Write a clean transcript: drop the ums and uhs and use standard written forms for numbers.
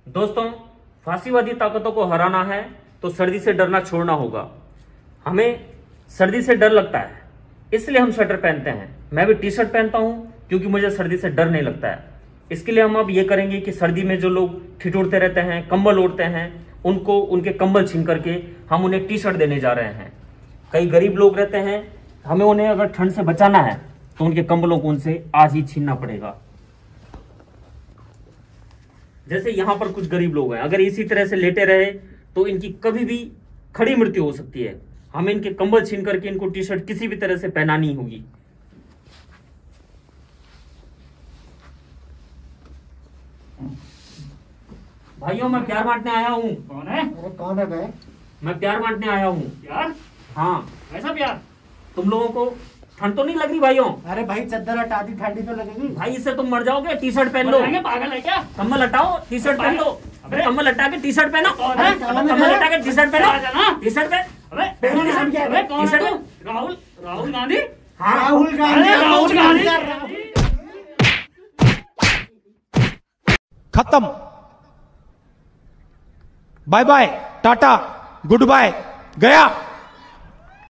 दोस्तों, फांसीवादी ताकतों को हराना है तो सर्दी से डरना छोड़ना होगा। हमें सर्दी से डर लगता है, इसलिए हम स्वेटर पहनते हैं। मैं भी टी शर्ट पहनता हूं क्योंकि मुझे सर्दी से डर नहीं लगता है। इसके लिए हम अब ये करेंगे कि सर्दी में जो लोग ठिठुरते रहते हैं, कंबल ओढ़ते हैं, उनको उनके कंबल छीन करके हम उन्हें टी शर्ट देने जा रहे हैं। कई गरीब लोग रहते हैं, हमें उन्हें अगर ठंड से बचाना है तो उनके कंबलों को उनसे आज ही छीनना पड़ेगा। जैसे यहां पर कुछ गरीब लोग हैं, अगर इसी तरह से लेटे रहे तो इनकी कभी भी खड़ी मृत्यु हो सकती है। हमें इनके कंबल छीन करके इनको टी शर्ट किसी भी तरह से पहनानी होगी। भाइयों, मैं प्यार बांटने आया हूँ। कौन है? अरे कौन है भाई? मैं प्यार बांटने आया हूँ। प्यार? हाँ। ऐसा प्यार? तुम लोगों को ठंड तो नहीं लग रही भाइयों? अरे भाई चद्दर हटा दी, ठंडी तो लगेगी। भाई इससे तुम मर जाओगे। टी शर्ट पहन लो। पागल है क्या? कम्बल हटाओ, टी शर्ट पहन लो। अबे कम्बल हटा के टी शर्ट पहनो। कम्बल हटा के टी शर्ट पहनो। टी शर्ट पहन। अबे कौन है तू? राहुल गांधी? हाँ, राहुल गांधी। राहुल गांधी। खत्म। Bye bye, tata, goodbye, गया।